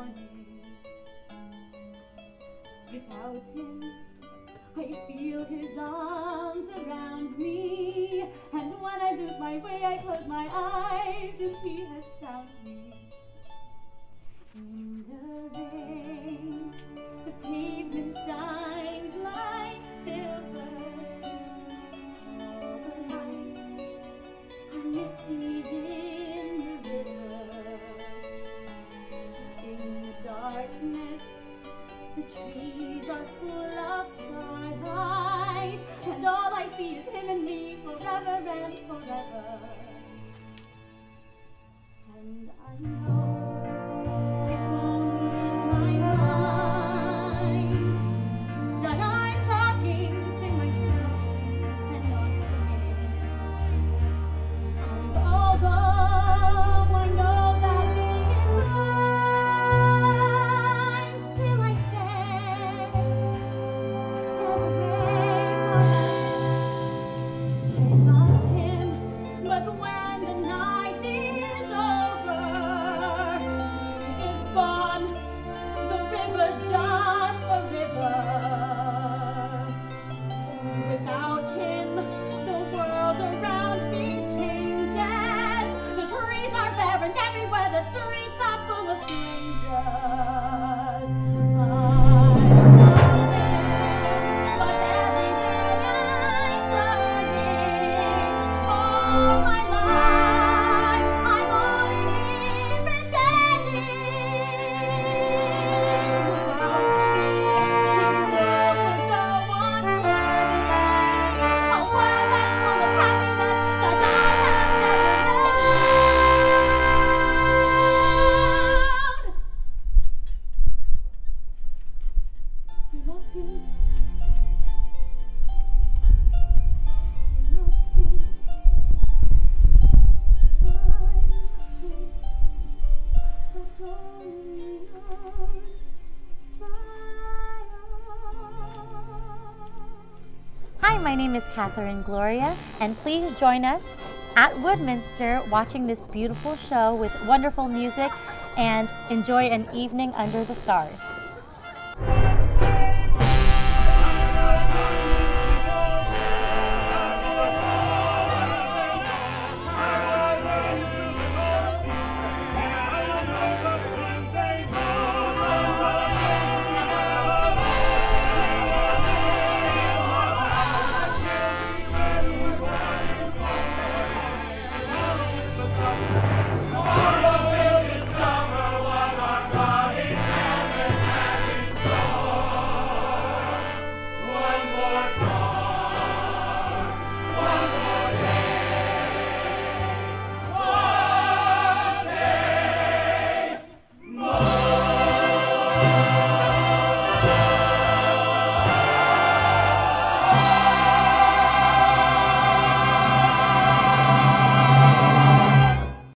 morning. Without him, I feel his arms around me, and when I lose my way, I close my eyes, and he has found me. In the rain, the pavement shines like silver. All the lights are misty in the river. In the darkness, the trees are full of starlight, and all I see is him and me forever and forever. And I know it's only in my mind that I'm talking to myself and not to him. And although I know that he is blind, still I say, there's a way for us. I love him, but when the night is over, he is gone. The river's just a river. Without him, the world around me changes. The trees are barren everywhere, the streets are full of strangers. I love him, but every day I'm learning. All my life, I've only been pretending. Without me, his world would go on turning. A world that's full of happiness that I have never known. I love him. I love him. That's only on my own. Hi, my name is Catherine Gloria, and please join us at Woodminster watching this beautiful show with wonderful music and enjoy an evening under the stars.